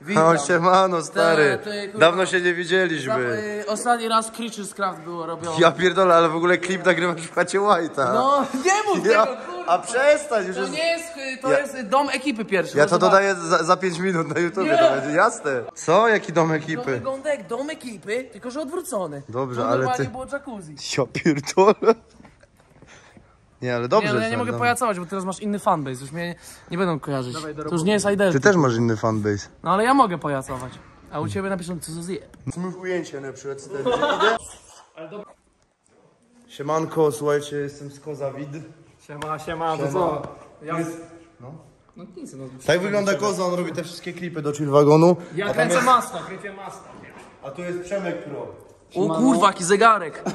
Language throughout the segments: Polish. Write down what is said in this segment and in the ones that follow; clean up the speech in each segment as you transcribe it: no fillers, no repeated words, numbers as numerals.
Witam. Siemano, stary. Kurwa, Dawno się nie widzieliśmy. ostatni raz Creatures Craft było robione. Ja pierdolę, ale w ogóle klip nagrywasz w chacie White'a. No, nie mów tego, kurwa. A przestań już. To nie jest, to jest dom ekipy pierwszy. Ja to dodaję za 5 minut na YouTubie, to będzie jasne. Co? Jaki dom To ekipy? wygląda jak dom ekipy, tylko że odwrócony. Dobrze, to ale normalnie ty- było jacuzzi. Ja pierdolę. Nie, ale dobrze. Nie, no ja nie jest, mogę no. pajacować, bo teraz masz inny fanbase, już mnie nie będą kojarzyć. To już nie jest Idol. Ty też masz inny fanbase. No ale ja mogę pajacować. A u ciebie napiszą, co za zjeb. Zmów ujęcie na przykład. Siemanko, słuchajcie, jestem z Kozawid. Siema, to co? Ja... No nic, no. Tak wygląda Koza, on robi te wszystkie klipy do Chill Wagonu. Ja kręcę masta, kręcę masta. A tu jest Przemek Pro. O kurwa, jaki zegarek.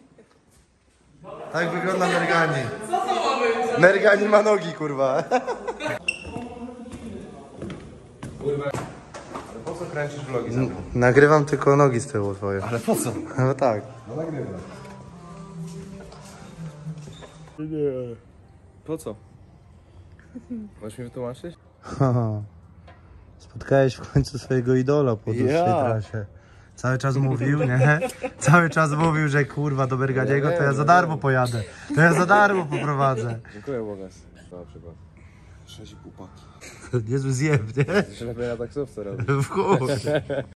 Tak wygląda Mergani. Mergani ma nogi, kurwa. Ale po co kręcisz vlogi? Nagrywam tylko nogi z tyłu twoje. Ale po co? No tak. No nagrywam. Po co? Możesz mi wytłumaczyć? Spotkałeś w końcu swojego idola po dłuższej trasie. Cały czas mówił, nie? Cały czas mówił, że kurwa do Berganiego to ja za darmo pojadę. To ja za darmo poprowadzę. Dziękuję Bogas. Na przykład. 6,5 paki. Niezły zjeb, nie? Lepiej na taksówce robię. W chuj.